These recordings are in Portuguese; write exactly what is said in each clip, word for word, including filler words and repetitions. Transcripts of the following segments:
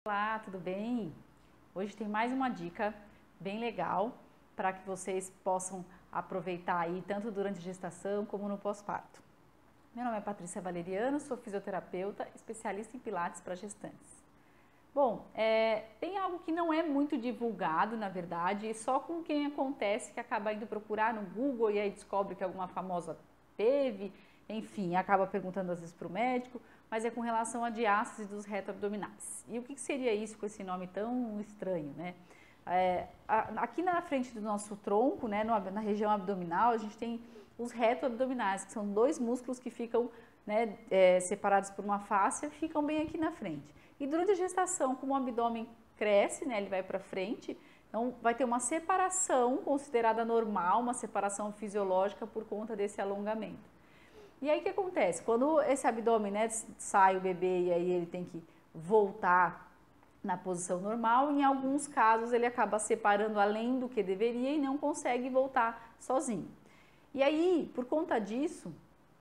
Olá, tudo bem? Hoje tem mais uma dica bem legal para que vocês possam aproveitar aí tanto durante a gestação como no pós-parto. Meu nome é Patrícia Valeriano, sou fisioterapeuta, especialista em pilates para gestantes. Bom, é, tem algo que não é muito divulgado, na verdade, e só com quem acontece que acaba indo procurar no Google e aí descobre que alguma famosa teve, enfim, acaba perguntando às vezes para o médico, mas é com relação à diástase dos reto-abdominais. E o que seria isso com esse nome tão estranho, né? É, aqui na frente do nosso tronco, né, na região abdominal, a gente tem os reto-abdominais, que são dois músculos que ficam, né, é, separados por uma fáscia, ficam bem aqui na frente. E durante a gestação, como o abdômen cresce, né, ele vai para frente, então vai ter uma separação considerada normal, uma separação fisiológica por conta desse alongamento. E aí o que acontece? Quando esse abdômen, né, sai o bebê e aí ele tem que voltar na posição normal, em alguns casos ele acaba separando além do que deveria e não consegue voltar sozinho. E aí, por conta disso,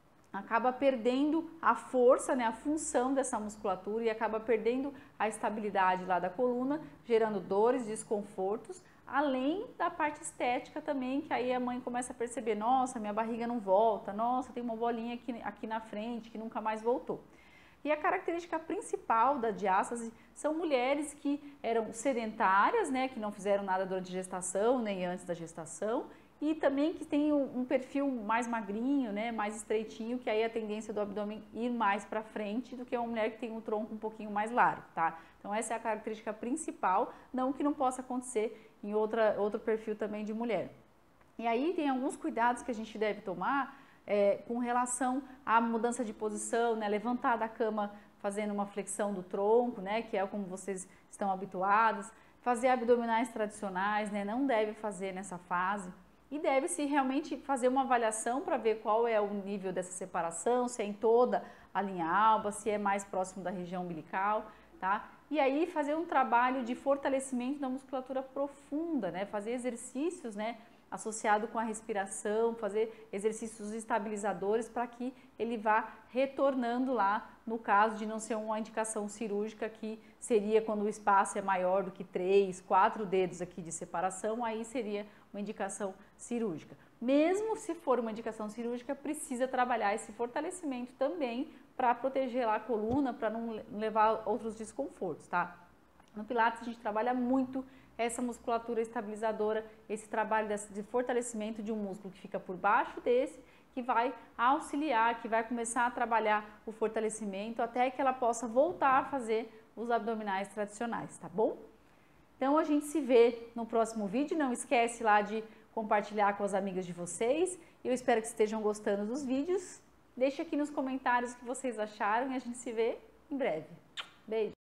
acaba perdendo a força, né, a função dessa musculatura e acaba perdendo a estabilidade lá da coluna, gerando dores, desconfortos, além da parte estética também, que aí a mãe começa a perceber, nossa, minha barriga não volta, nossa, tem uma bolinha aqui, aqui na frente que nunca mais voltou. E a característica principal da diástase são mulheres que eram sedentárias, né, que não fizeram nada durante a gestação, nem antes da gestação, e também que tem um perfil mais magrinho, né, mais estreitinho, que aí a tendência do abdômen ir mais para frente do que uma mulher que tem um tronco um pouquinho mais largo, tá? Então essa é a característica principal, não que não possa acontecer em outra, outro perfil também de mulher. E aí tem alguns cuidados que a gente deve tomar é, com relação à mudança de posição, né, levantar da cama fazendo uma flexão do tronco, né, que é como vocês estão habituados, fazer abdominais tradicionais, né, não deve fazer nessa fase. E deve-se realmente fazer uma avaliação para ver qual é o nível dessa separação, se é em toda a linha alba, se é mais próximo da região umbilical, tá? E aí fazer um trabalho de fortalecimento da musculatura profunda, né? Fazer exercícios, né, associado com a respiração, fazer exercícios estabilizadores para que ele vá retornando lá, no caso de não ser uma indicação cirúrgica, que seria quando o espaço é maior do que três, quatro dedos aqui de separação, aí seria uma indicação cirúrgica. Mesmo se for uma indicação cirúrgica, precisa trabalhar esse fortalecimento também para proteger lá a coluna, para não levar outros desconfortos, tá? No Pilates a gente trabalha muito essa musculatura estabilizadora, esse trabalho de fortalecimento de um músculo que fica por baixo desse, que vai auxiliar, que vai começar a trabalhar o fortalecimento até que ela possa voltar a fazer os abdominais tradicionais, tá bom? Então a gente se vê no próximo vídeo, não esquece lá de compartilhar com as amigas de vocês, eu espero que estejam gostando dos vídeos, deixe aqui nos comentários o que vocês acharam e a gente se vê em breve. Beijo!